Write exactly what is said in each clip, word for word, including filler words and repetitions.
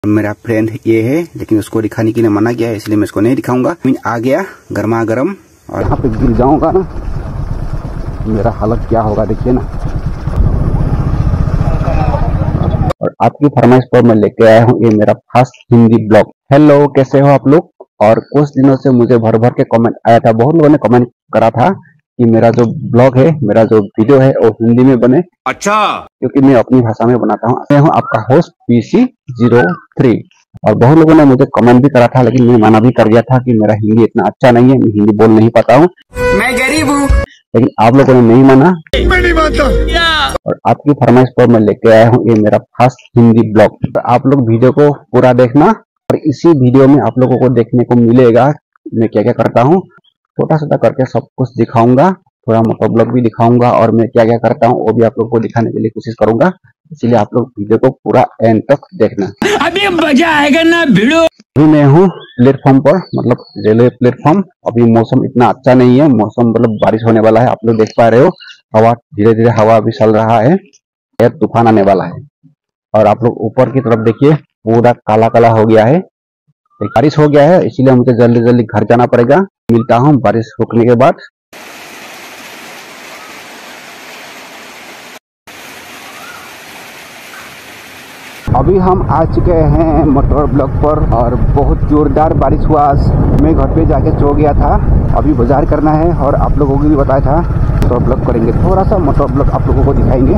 मेरा फ्रेंड ये है, लेकिन उसको दिखाने के लिए मना किया है, इसलिए मैं इसको नहीं दिखाऊंगा। आ गया गर्मा गर्म और यहाँ पे गिर जाऊंगा ना, मेरा हालत क्या होगा देखिए ना। और आपकी फरमाइश पर मैं लेके आया हूँ ये मेरा फर्स्ट हिंदी ब्लॉग। हेलो, कैसे हो आप लोग? और कुछ दिनों से मुझे भर भर के कमेंट आया था, बहुत लोगों ने कमेंट करा था कि मेरा जो ब्लॉग है, मेरा जो वीडियो है वो हिंदी में बने। अच्छा, क्योंकि मैं अपनी भाषा में बनाता हूँ। मैं हूँ आपका host P C zero three. और बहुत लोगों ने मुझे कमेंट भी करा था, लेकिन मैं मना भी कर दिया था कि मेरा हिंदी इतना अच्छा नहीं है, मैं हिंदी बोल नहीं पाता हूँ, मैं गरीब हूँ। लेकिन आप लोगों ने नहीं माना, मैं नहीं मानता। और आपकी फरमाइश पर मैं लेके आया हूँ ये मेरा फर्स्ट हिंदी ब्लॉग। तो आप लोग वीडियो को पूरा देखना, और इसी वीडियो में आप लोगों को देखने को मिलेगा मैं क्या क्या करता हूँ। छोटा छोटा करके सब कुछ दिखाऊंगा, थोड़ा मोटा ब्लॉग भी दिखाऊंगा, और मैं क्या क्या करता हूँ वो भी आप लोगों को दिखाने के लिए कोशिश करूंगा। इसलिए आप लोग वीडियो को पूरा एंड तक देखना, अभी मजा आएगा ना वीडियो। अभी मैं हूँ प्लेटफॉर्म पर, मतलब रेलवे प्लेटफॉर्म। अभी मौसम इतना अच्छा नहीं है, मौसम मतलब बारिश होने वाला है, आप लोग देख पा रहे हो। हवा धीरे धीरे हवा भी चल रहा है, तूफान आने वाला है। और आप लोग ऊपर की तरफ देखिए, पूरा काला काला हो गया है, बारिश हो गया है, इसीलिए मुझे जल्दी जल्दी घर जाना पड़ेगा। मिलता हूँ बारिश रुकने के बाद। अभी हम आ चुके हैं मोटर ब्लॉक पर, और बहुत जोरदार बारिश हुआ आज। मैं घर पे जाके सो गया था, अभी बाजार करना है, और आप लोगों को भी बताया था मोटर ब्लॉक करेंगे। थोड़ा सा मोटर ब्लॉक आप लोगों को दिखाएंगे।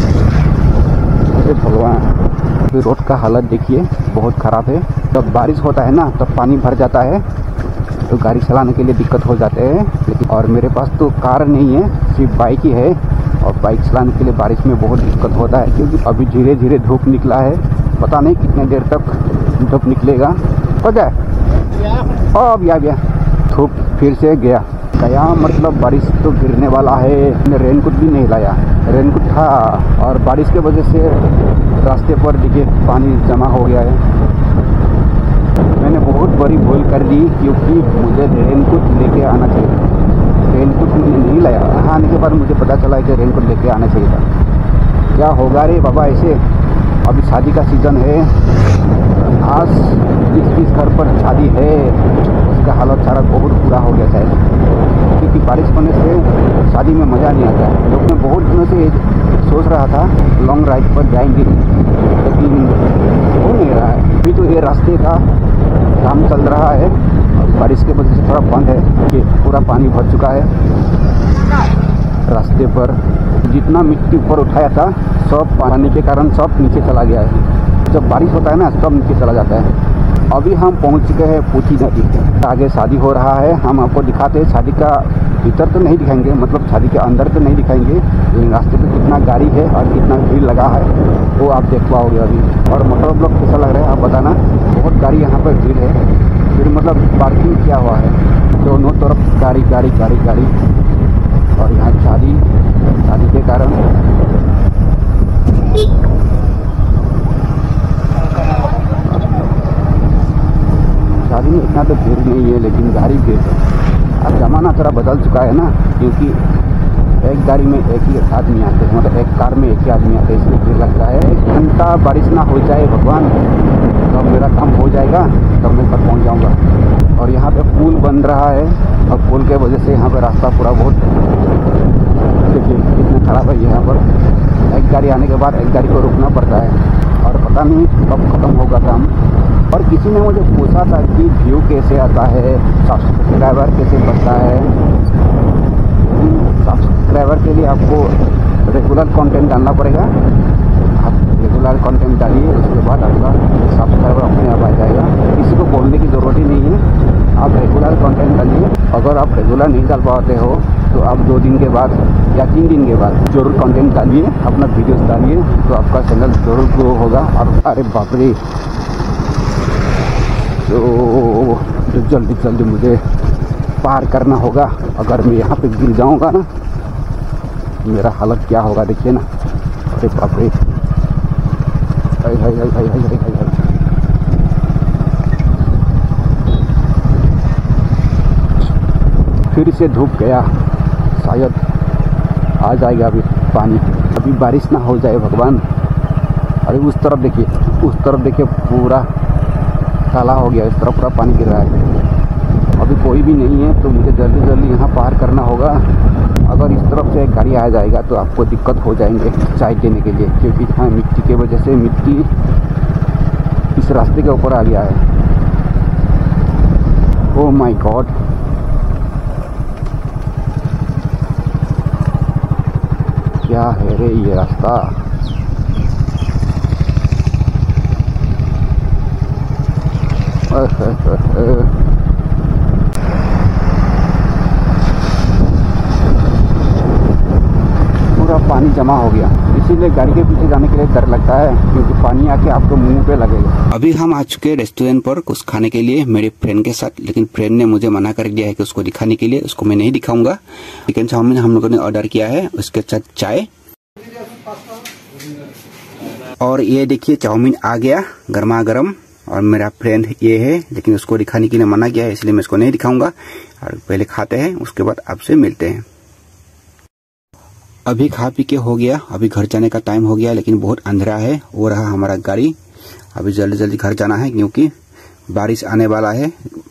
भगवान, अभी रोड का हालत देखिए, बहुत ख़राब है। जब बारिश होता है ना, तब पानी भर जाता है, तो गाड़ी चलाने के लिए दिक्कत हो जाते हैं। लेकिन और मेरे पास तो कार नहीं है, सिर्फ बाइक ही है, और बाइक चलाने के लिए बारिश में बहुत दिक्कत होता है, क्योंकि अभी धीरे धीरे धूप निकला है। पता नहीं कितने देर तक धूप निकलेगा। हो जाए अब या गया धूप, फिर से गया गया मतलब बारिश तो गिरने वाला है। मैंने रेनकोट भी नहीं लाया, रेनकोट था, और बारिश के वजह से रास्ते पर देखिए पानी जमा हो गया है। मैंने बहुत बड़ी भूल कर दी, क्योंकि मुझे रेनकोट लेके आना चाहिए। रेनकोट मैंने नहीं लाया, यहाँ आने के बाद मुझे पता चला कि रेनकोट लेके आना चाहिए था। क्या होगा रे बाबा ऐसे। अभी शादी का सीज़न है, आज जिस जिस घर पर शादी है उसका हालत सारा बहुत बुरा हो गया शायद, क्योंकि बारिश होने से शादी में मज़ा नहीं आता है। लोग मैं बहुत दिनों से सोच रहा था लॉन्ग राइड पर जाएंगे, लेकिन हो नहीं रहा है। अभी तो ये रास्ते का काम चल रहा है, और बारिश के वजह से थोड़ा बंद है, कि पूरा पानी भर चुका है रास्ते पर। जितना मिट्टी ऊपर उठाया था सब पानी के कारण सब नीचे चला गया है। जब बारिश होता है ना, सब नीचे चला जाता है। अभी हम पहुंच चुके हैं पूछी नदी, आगे शादी हो रहा है। हम आपको दिखाते हैं, शादी का भीतर तो नहीं दिखाएंगे, मतलब शादी के अंदर तो नहीं दिखाएंगे, लेकिन रास्ते पे कितना गाड़ी है और कितना भीड़ लगा है वो आप देख पाओगे अभी। और मोटर ब्लॉक कैसा लग रहा है आप बताना। बहुत गाड़ी यहाँ पर भीड़ है, फिर मतलब पार्किंग क्या हुआ है, दोनों तरफ गाड़ी गाड़ी गाड़ी गाड़ी। और यहाँ शादी शादी के कारण शादी में इतना तो भीड़ नहीं है, लेकिन गाड़ी भीड़ है। अब ज़माना थोड़ा बदल चुका है ना, क्योंकि एक गाड़ी में एक ही आदमी आते हैं, मतलब एक कार में एक ही आदमी आते हैं, इसलिए भीड़ लगता है। एक घंटा बारिश ना हो जाए भगवान, तब मेरा काम हो जाएगा, तब मैं घर पहुंच जाऊंगा। और यहाँ पे पुल बन रहा है, और पुल के वजह से यहाँ पे रास्ता पूरा बहुत देखिए कितना ख़राब है। यहाँ पर एक गाड़ी आने के बाद एक गाड़ी को रुकना पड़ता है, और पता नहीं कब ख़त्म होगा काम। और किसी ने मुझे पूछा था कि व्यू कैसे आता है, सब्सक्राइबर कैसे बढ़ता है। सब्सक्राइबर के लिए आपको रेगुलर कंटेंट डालना पड़ेगा। आप रेगुलर कंटेंट डालिए, उसके बाद आपका सब्सक्राइबर अपने आप आ जाएगा। किसी को बोलने की ज़रूरत ही नहीं है, आप रेगुलर कंटेंट डालिए। अगर आप रेगुलर नहीं डाल पाते हो तो आप दो दिन के बाद या तीन दिन के बाद ज़रूर कंटेंट डालिए, अपना वीडियोस डालिए, तो आपका चैनल ज़रूर ग्रो होगा। और अरे बाप रे, तो जल्दी जल्दी मुझे पार करना होगा। अगर मैं यहाँ पे गिर जाऊँगा ना, मेरा हालत क्या होगा देखिए ना। अरे बाप रे, हाय हाय हाय हाय हाय हाय हाय। फिर से धूप गया, शायद आ जाएगा अभी पानी। अभी बारिश ना हो जाए भगवान, अरे उस तरफ देखिए, उस तरफ देखिए पूरा काला हो गया, इस तरफ पूरा पानी गिर रहा है। अभी कोई भी नहीं है तो मुझे जल्दी जल्दी यहाँ पार करना होगा। अगर इस तरफ से एक गाड़ी आ जाएगा तो आपको दिक्कत हो जाएंगे चाय देने के लिए, क्योंकि यहाँ मिट्टी के वजह से मिट्टी इस रास्ते के ऊपर आ गया है। ओह माय गॉड, क्या है रे ये रास्ता। पूरा पानी जमा हो गया, इसीलिए गाड़ी के पीछे जाने के लिए डर लगता है, क्योंकि पानी आके आपको मुंह पे लगेगा। अभी हम आ चुके हैं रेस्टोरेंट पर कुछ खाने के लिए मेरे फ्रेंड के साथ, लेकिन फ्रेंड ने मुझे मना कर दिया है कि उसको दिखाने के लिए, उसको मैं नहीं दिखाऊंगा। चिकन चाउमीन हम लोगों ने ऑर्डर किया है, उसके साथ चाय। और ये देखिए चाउमीन आ गया गर्मा गर्म, और मेरा फ्रेंड ये है, लेकिन उसको दिखाने के लिए मना किया है, इसलिए मैं इसको नहीं दिखाऊंगा। और पहले खाते हैं, उसके बाद आपसे मिलते हैं। अभी खा पी के हो गया, अभी घर जाने का टाइम हो गया, लेकिन बहुत अंधेरा है। वो रहा हमारा गाड़ी, अभी जल्दी जल्दी घर जाना है क्योंकि बारिश आने वाला है।